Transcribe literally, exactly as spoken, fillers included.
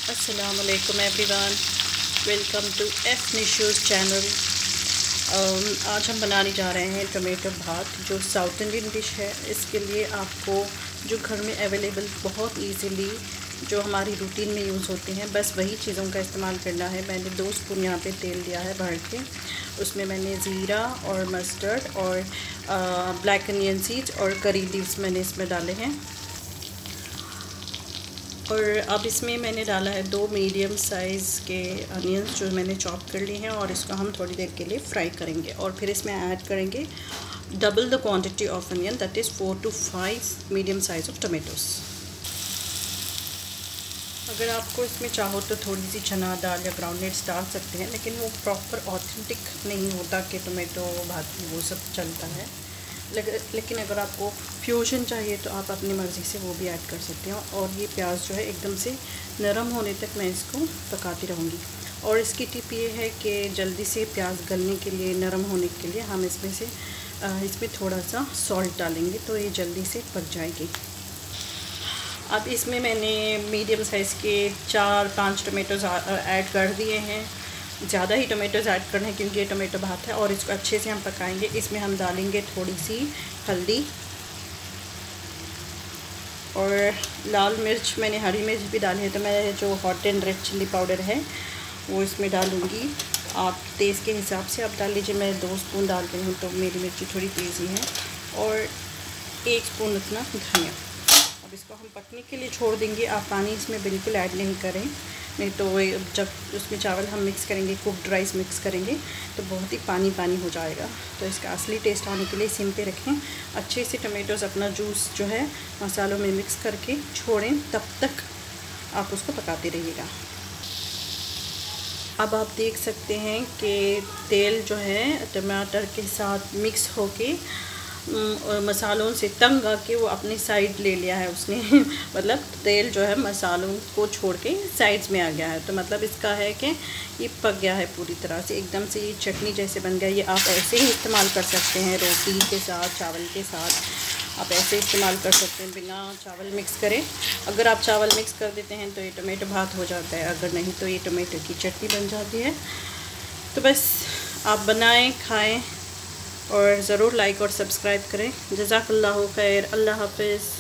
अस्सलाम वालेकुम everyone, welcome to F निशूज़ चैनल। आज हम बनाने जा रहे हैं टोमेटो भात, जो साउथ इंडियन डिश है। इसके लिए आपको जो घर में अवेलेबल बहुत इजीली जो हमारी रूटीन में यूज़ होते हैं, बस वही चीज़ों का इस्तेमाल करना है। मैंने दो स्पून यहाँ पे तेल लिया है भर के। उसमें मैंने ज़ीरा और मस्टर्ड और ब्लैक अनियन सीड्स और करी लीव्स मैंने इसमें डाले हैं। और अब इसमें मैंने डाला है दो मीडियम साइज़ के अनियंस जो मैंने चॉप कर लिए हैं, और इसको हम थोड़ी देर के लिए फ्राई करेंगे। और फिर इसमें ऐड करेंगे double the quantity of onion, that is four to five medium size of tomatoes. अगर आपको इसमें चाहो तो थोड़ी सी चना दाल या ग्राउंडनट्स डाल सकते हैं, लेकिन वो प्रॉपर ऑथेंटिक नहीं होता कि टमाटो भात में वो सब चलता है। लेकिन अगर आपको फ्यूजन चाहिए तो आप अपनी मर्ज़ी से वो भी ऐड कर सकते हो। और ये प्याज जो है एकदम से नरम होने तक मैं इसको पकाती रहूँगी। और इसकी टिप ये है कि जल्दी से प्याज गलने के लिए, नरम होने के लिए हम इसमें से इसमें थोड़ा सा सॉल्ट डालेंगे तो ये जल्दी से पक जाएगी। अब इसमें मैंने मीडियम साइज़ के चार पाँच टमाटोज़ ऐड कर दिए हैं। ज़्यादा ही टमाटोज़ ऐड करना है क्योंकि ये टमाटो भात है। और इसको अच्छे से हम पकाएंगे। इसमें हम डालेंगे थोड़ी सी हल्दी और लाल मिर्च, मैंने हरी मिर्च भी डाली है, तो मैं जो hot and red chilli powder है वो इसमें डालूँगी। आप तेज़ के हिसाब से आप डाल लीजिए। मैं दो स्पून डाल रही हूँ तो मेरी मिर्ची थोड़ी तेज़ी है। और एक स्पून उतना धनिया। अब इसको हम पकने के लिए छोड़ देंगे। आप पानी इसमें बिल्कुल ऐड नहीं करें, नहीं तो जब उसमें चावल हम मिक्स करेंगे, कुक्ड राइस मिक्स करेंगे, तो बहुत ही पानी पानी हो जाएगा। तो इसका असली टेस्ट आने के लिए सिम पे रखें। अच्छे से टमाटोज़ अपना जूस जो है मसालों में मिक्स करके छोड़ें, तब तक आप उसको पकाते रहिएगा। अब आप देख सकते हैं कि तेल जो है टमाटर के साथ मिक्स होके और मसालों से तंग आके वो अपनी साइड ले लिया है उसने मतलब तेल जो है मसालों को छोड़ के साइड्स में आ गया है। तो मतलब इसका है कि ये पक गया है पूरी तरह से, एकदम से ये चटनी जैसे बन गया। ये आप ऐसे ही इस्तेमाल कर सकते हैं, रोटी के साथ, चावल के साथ आप ऐसे इस्तेमाल कर सकते हैं बिना चावल मिक्स करें। अगर आप चावल मिक्स कर देते हैं तो ये टमाटो भात हो जाता है, अगर नहीं तो ये टमाटो की चटनी बन जाती है। तो बस आप बनाएं, खाएं और ज़रूर लाइक और सब्सक्राइब करें। जज़ाकल्लाहु खैर। अल्लाह हाफ़िज़।